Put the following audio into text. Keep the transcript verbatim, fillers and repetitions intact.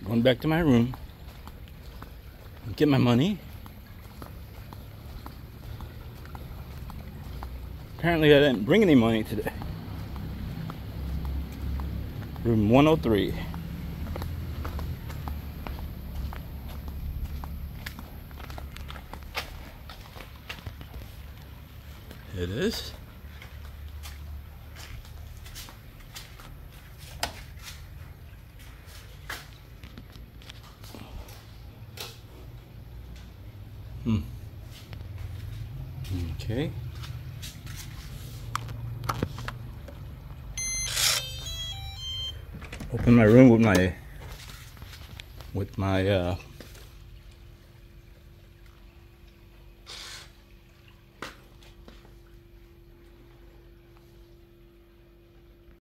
Going back to my room. Get my money. Apparently I didn't bring any money today. Room one oh three. It is. Hmm. Okay. Open my room with my with my uh